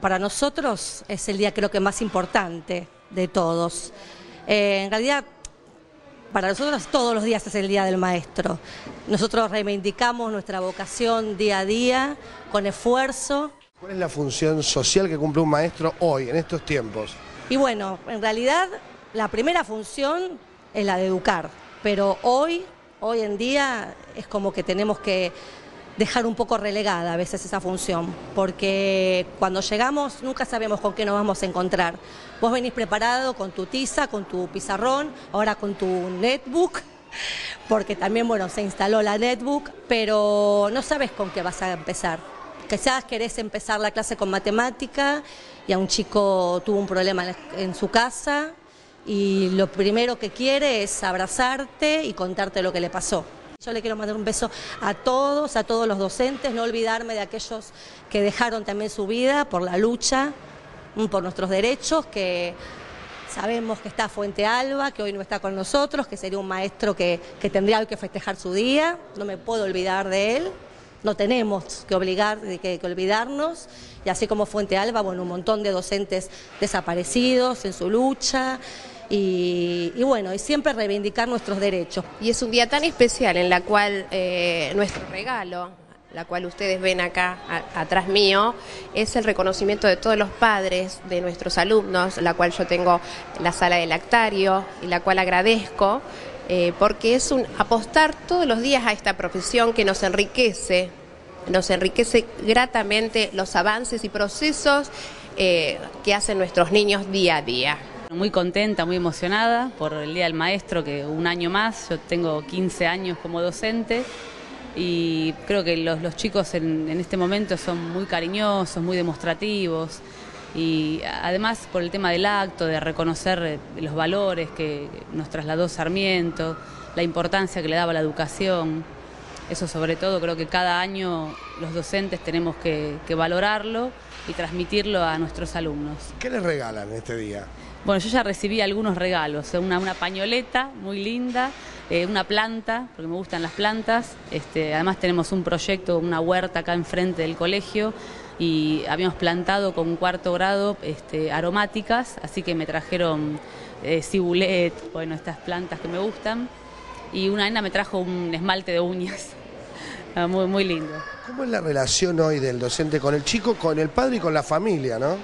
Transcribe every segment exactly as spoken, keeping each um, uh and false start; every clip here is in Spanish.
para nosotros es el día creo que más importante de todos. Eh, en realidad, para nosotros todos los días es el Día del Maestro. Nosotros reivindicamos nuestra vocación día a día, con esfuerzo. ¿Cuál es la función social que cumple un maestro hoy, en estos tiempos? Y bueno, en realidad la primera función es la de educar, pero hoy, hoy en día es como que tenemos que dejar un poco relegada a veces esa función, porque cuando llegamos nunca sabemos con qué nos vamos a encontrar. Vos venís preparado con tu tiza, con tu pizarrón, ahora con tu netbook, porque también bueno se instaló la netbook, pero no sabes con qué vas a empezar. Quizás querés empezar la clase con matemática y a un chico tuvo un problema en su casa y lo primero que quiere es abrazarte y contarte lo que le pasó. Yo le quiero mandar un beso a todos, a todos los docentes, no olvidarme de aquellos que dejaron también su vida por la lucha, por nuestros derechos, que sabemos que está Fuente Alba, que hoy no está con nosotros, que sería un maestro que, que tendría hoy que festejar su día, no me puedo olvidar de él, no tenemos que, obligar, que, que olvidarnos, y así como Fuente Alba, bueno, un montón de docentes desaparecidos en su lucha. Y, y bueno, y siempre reivindicar nuestros derechos. Y es un día tan especial en la cual eh, nuestro regalo, la cual ustedes ven acá a, atrás mío, es el reconocimiento de todos los padres de nuestros alumnos, la cual yo tengo la sala de lactario y la cual agradezco, eh, porque es un apostar todos los días a esta profesión que nos enriquece, nos enriquece gratamente los avances y procesos eh, que hacen nuestros niños día a día. Muy contenta, muy emocionada por el Día del Maestro, que un año más, yo tengo quince años como docente y creo que los, los chicos en, en este momento son muy cariñosos, muy demostrativos y además por el tema del acto, de reconocer los valores que nos trasladó Sarmiento, la importancia que le daba a la educación, eso sobre todo creo que cada año los docentes tenemos que, que valorarlo y transmitirlo a nuestros alumnos. ¿Qué les regalan este día? Bueno, yo ya recibí algunos regalos, una, una pañoleta muy linda, eh, una planta, porque me gustan las plantas, este, además tenemos un proyecto, una huerta acá enfrente del colegio y habíamos plantado con cuarto grado este, aromáticas, así que me trajeron eh, cibulet, bueno, estas plantas que me gustan, y una nena me trajo un esmalte de uñas, muy, muy lindo. ¿Cómo es la relación hoy del docente con el chico, con el padre y con la familia, no?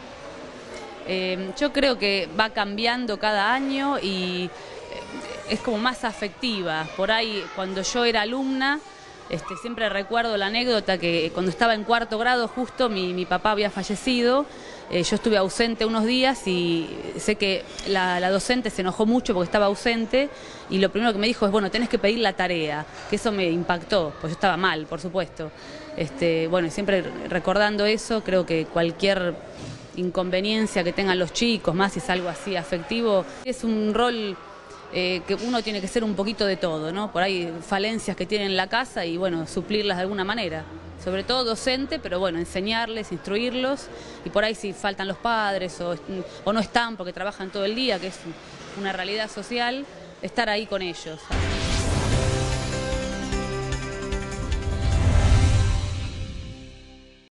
Eh, yo creo que va cambiando cada año y es como más afectiva. Por ahí, cuando yo era alumna, este, siempre recuerdo la anécdota que cuando estaba en cuarto grado, justo mi, mi papá había fallecido, eh, yo estuve ausente unos días y sé que la, la docente se enojó mucho porque estaba ausente y lo primero que me dijo es, bueno, tenés que pedir la tarea, que eso me impactó, pues yo estaba mal, por supuesto. Este, bueno, y siempre recordando eso, creo que cualquier inconveniencia que tengan los chicos, más si es algo así afectivo, es un rol eh, que uno tiene que ser un poquito de todo, ¿no? Por ahí falencias que tienen en la casa y bueno, suplirlas de alguna manera, sobre todo docente, pero bueno, enseñarles, instruirlos y por ahí si faltan los padres o, o no están porque trabajan todo el día, que es una realidad social, estar ahí con ellos.